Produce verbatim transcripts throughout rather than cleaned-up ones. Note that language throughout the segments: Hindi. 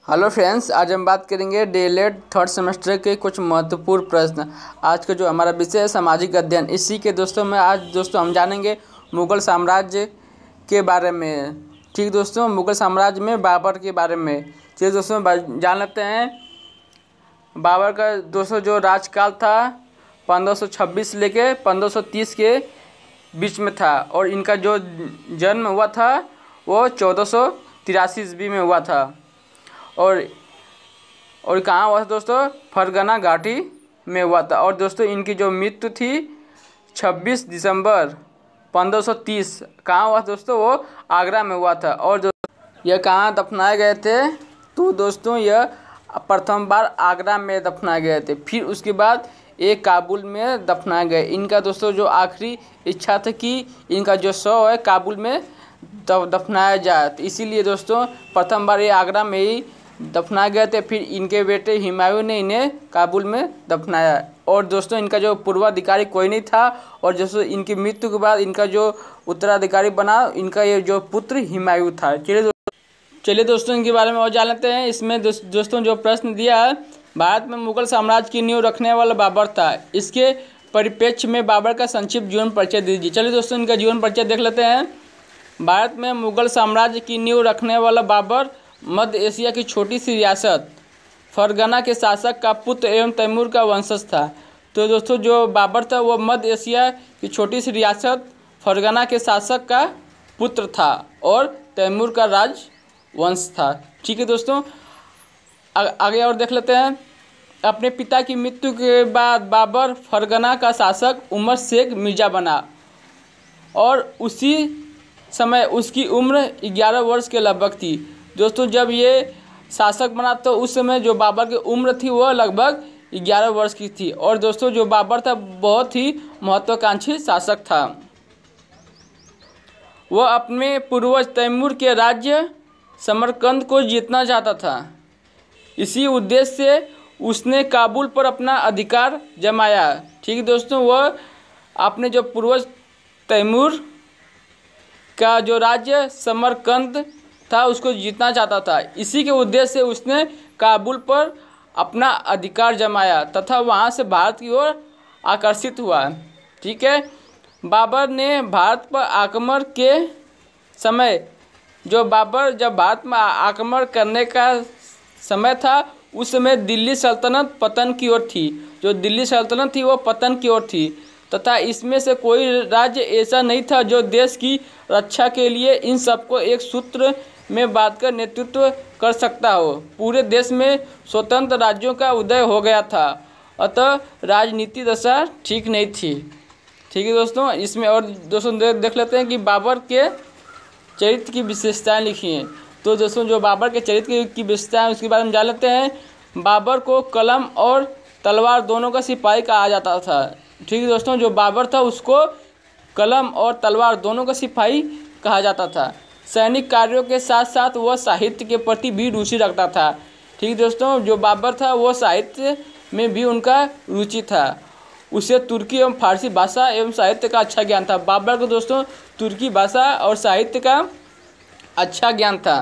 हेलो फ्रेंड्स, आज हम बात करेंगे डीएलएड थर्ड सेमेस्टर के कुछ महत्वपूर्ण प्रश्न। आज का जो हमारा विषय है सामाजिक अध्ययन, इसी के दोस्तों में आज दोस्तों हम जानेंगे मुग़ल साम्राज्य के बारे में। ठीक दोस्तों, मुग़ल साम्राज्य में बाबर के बारे में। चलिए दोस्तों जान लेते हैं। बाबर का दोस्तों जो राजकाल था पंद्रह सौ छब्बीस से लेके पंद्रह सौ तीस के बीच में था, और इनका जो जन्म हुआ था वो चौदह सौ तिरासी ईस्वी में हुआ था। और और कहाँ हुआ था दोस्तों? फरगना घाटी में हुआ था। और दोस्तों इनकी जो मृत्यु थी छब्बीस दिसंबर पंद्रह सौ तीस, कहाँ हुआ दोस्तों? वो आगरा में हुआ था। और जो यह कहाँ दफनाए गए थे? तो दोस्तों यह प्रथम बार आगरा में दफनाए गए थे, फिर उसके बाद एक काबुल में दफनाए गए। इनका दोस्तों जो आखिरी इच्छा था कि इनका जो शव है काबुल में दफनाया जाए, तो इसीलिए दोस्तों प्रथम बार ये आगरा में ही दफनाए गए थे। फिर इनके बेटे हुमायूं ने इन्हें काबुल में दफनाया। और दोस्तों इनका जो पूर्वाधिकारी कोई नहीं था, और दोस्तों इनकी मृत्यु के बाद इनका जो उत्तराधिकारी बना इनका ये जो पुत्र हुमायूं था। चलिए दोस्तों चलिए दोस्तों इनके बारे में और जान लेते हैं। इसमें दोस्तों जो प्रश्न दिया है, भारत में मुगल साम्राज्य की नींव रखने वाला बाबर था, इसके परिप्रेक्ष्य में बाबर का संक्षिप्त जीवन परिचय दीजिए। चलिए दोस्तों इनका जीवन परिचय देख लेते हैं। भारत में मुगल साम्राज्य की नींव रखने वाला बाबर मध्य एशिया की छोटी सी रियासत फरगना के शासक का पुत्र एवं तैमूर का वंशज था। तो दोस्तों जो बाबर था वो मध्य एशिया की छोटी सी रियासत फरगना के शासक का पुत्र था और तैमूर का राजवंश था। ठीक है दोस्तों, आगे और देख लेते हैं। अपने पिता की मृत्यु के बाद बाबर फरगना का शासक उमर शेख मिर्जा बना, और उसी समय उसकी उम्र ग्यारह वर्ष के लगभग थी। दोस्तों जब ये शासक बना तो उस समय जो बाबर की उम्र थी वह लगभग ग्यारह वर्ष की थी। और दोस्तों जो बाबर था बहुत ही महत्वाकांक्षी शासक था। वह अपने पूर्वज तैमूर के राज्य समरकंद को जीतना चाहता था। इसी उद्देश्य से उसने काबुल पर अपना अधिकार जमाया। ठीक है दोस्तों, वह अपने जो पूर्वज तैमूर का जो राज्य समरकंद था उसको जीतना चाहता था। इसी के उद्देश्य से उसने काबुल पर अपना अधिकार जमाया तथा वहां से भारत की ओर आकर्षित हुआ। ठीक है, बाबर ने भारत पर आक्रमण के समय जो बाबर जब भारत में आक्रमण करने का समय था उस समय दिल्ली सल्तनत पतन की ओर थी। जो दिल्ली सल्तनत थी वो पतन की ओर थी, तथा इसमें से कोई राज्य ऐसा नहीं था जो देश की रक्षा के लिए इन सबको एक सूत्र में बांधकर नेतृत्व कर सकता हो। पूरे देश में स्वतंत्र राज्यों का उदय हो गया था, अतः राजनीति दशा ठीक नहीं थी। ठीक है दोस्तों, इसमें और दोस्तों देख लेते हैं कि बाबर के चरित्र की विशेषताएं लिखी हैं। तो दोस्तों जो बाबर के चरित्र की विशेषताएं उसके बारे में जान लेते हैं। बाबर को कलम और तलवार दोनों का सिपाही कहा जाता था। ठीक है दोस्तों, जो बाबर था उसको कलम और तलवार दोनों का सिपाही कहा जाता था। सैनिक कार्यों के साथ साथ वह साहित्य के प्रति भी रुचि रखता था। ठीक है दोस्तों, जो बाबर था वो साहित्य में भी उनका रुचि था। उसे तुर्की एवं फारसी भाषा एवं साहित्य का अच्छा ज्ञान था। बाबर को दोस्तों तुर्की भाषा और साहित्य का अच्छा ज्ञान था।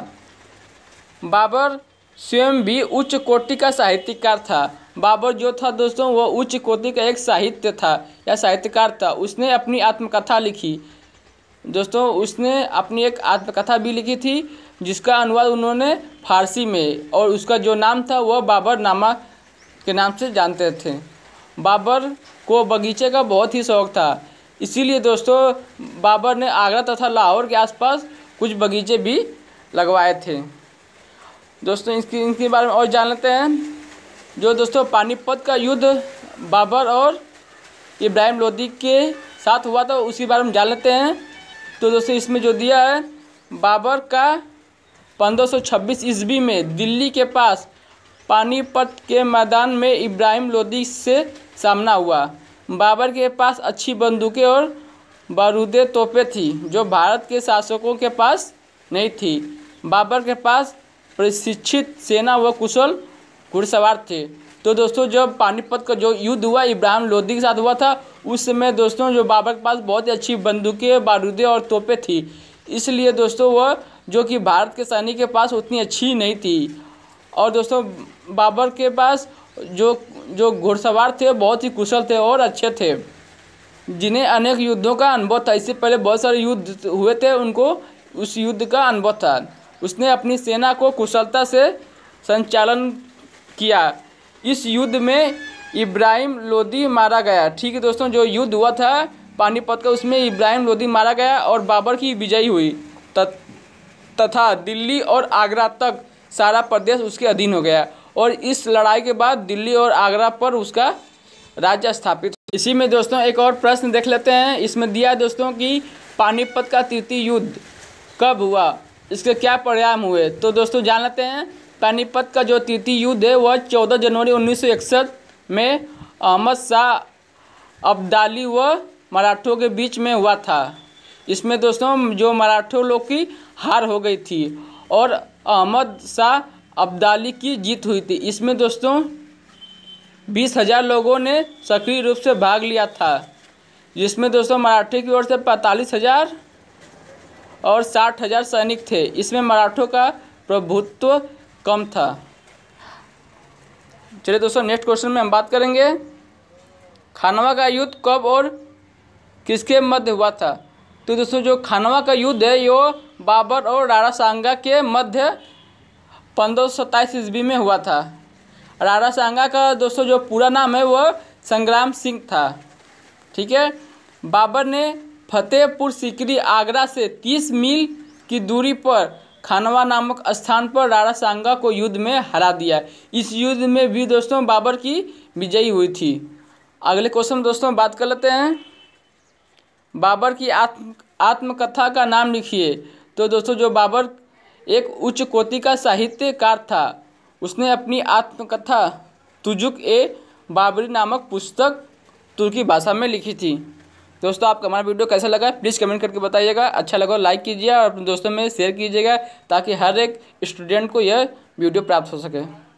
बाबर स्वयं भी उच्च कोटि का साहित्यकार था। बाबर जो था दोस्तों वह उच्च कोटि का एक साहित्य था या साहित्यकार था। उसने अपनी आत्मकथा लिखी। दोस्तों उसने अपनी एक आत्मकथा भी लिखी थी जिसका अनुवाद उन्होंने फारसी में, और उसका जो नाम था वह बाबर नामा के नाम से जानते थे। बाबर को बगीचे का बहुत ही शौक़ था, इसीलिए दोस्तों बाबर ने आगरा तथा लाहौर के आसपास कुछ बगीचे भी लगवाए थे। दोस्तों इसकी इनके बारे में और जान लेते हैं। जो दोस्तों पानीपत का युद्ध बाबर और इब्राहिम लोदी के साथ हुआ था उसी बारे में जान लेते हैं। तो दोस्तों इसमें जो दिया है, बाबर का पंद्रह सौ छब्बीस ईस्वी में दिल्ली के पास पानीपत के मैदान में इब्राहिम लोदी से सामना हुआ। बाबर के पास अच्छी बंदूकें और बारूदे तोपें थी जो भारत के शासकों के पास नहीं थी। बाबर के पास प्रशिक्षित सेना व कुशल घुड़सवार थे। तो दोस्तों जब पानीपत का जो युद्ध हुआ इब्राहिम लोदी के साथ हुआ था उस समय दोस्तों जो बाबर के पास बहुत ही अच्छी बंदूकें, बारूदें और तोपें थी, इसलिए दोस्तों वह जो कि भारत के सैनिक के पास उतनी अच्छी नहीं थी। और दोस्तों बाबर के पास जो जो घुड़सवार थे बहुत ही कुशल थे और अच्छे थे, जिन्हें अनेक युद्धों का अनुभव था। इससे पहले बहुत सारे युद्ध हुए थे, उनको उस युद्ध का अनुभव था। उसने अपनी सेना को कुशलता से संचालन किया। इस युद्ध में इब्राहिम लोदी मारा गया। ठीक है दोस्तों, जो युद्ध हुआ था पानीपत का, उसमें इब्राहिम लोदी मारा गया और बाबर की विजयी हुई तथा दिल्ली और आगरा तक सारा प्रदेश उसके अधीन हो गया। और इस लड़ाई के बाद दिल्ली और आगरा पर उसका राज्य स्थापित। इसी में दोस्तों एक और प्रश्न देख लेते हैं। इसमें दिया है दोस्तों कि पानीपत का तृतीय युद्ध कब हुआ, इसके क्या परिणाम हुए। तो दोस्तों जान लेते हैं। पानीपत का जो तृतीय युद्ध है वह चौदह जनवरी उन्नीस सौ इकसठ में अहमद शाह अब्दाली व मराठों के बीच में हुआ था। इसमें दोस्तों जो मराठों लोग की हार हो गई थी और अहमद शाह अब्दाली की जीत हुई थी। इसमें दोस्तों बीस हजार लोगों ने सक्रिय रूप से भाग लिया था, जिसमें दोस्तों मराठे की ओर से पैंतालीस हजार और साठ हजार सैनिक थे। इसमें मराठों का प्रभुत्व कम था। चलिए दोस्तों नेक्स्ट क्वेश्चन में हम बात करेंगे, खानवा का युद्ध कब और किसके मध्य हुआ था। तो दोस्तों जो खानवा का युद्ध है यो बाबर और राणा सांगा के मध्य पंद्रह सौ सत्ताईस ईस्वी में हुआ था। राणा सांगा का दोस्तों जो पूरा नाम है वह संग्राम सिंह था। ठीक है, बाबर ने फतेहपुर सीकरी आगरा से तीस मील की दूरी पर खानवा नामक स्थान पर राणा सांगा को युद्ध में हरा दिया। इस युद्ध में भी दोस्तों बाबर की विजयी हुई थी। अगले क्वेश्चन दोस्तों बात कर लेते हैं, बाबर की आत्म आत्मकथा का नाम लिखिए। तो दोस्तों जो बाबर एक उच्च कोटि का साहित्यकार था। उसने अपनी आत्मकथा तुजुक ए बाबरी नामक पुस्तक तुर्की भाषा में लिखी थी। दोस्तों आपको हमारा वीडियो कैसा लगा प्लीज़ कमेंट करके बताइएगा। अच्छा लगा लाइक कीजिए और अपने दोस्तों में शेयर कीजिएगा ताकि हर एक स्टूडेंट को यह वीडियो प्राप्त हो सके।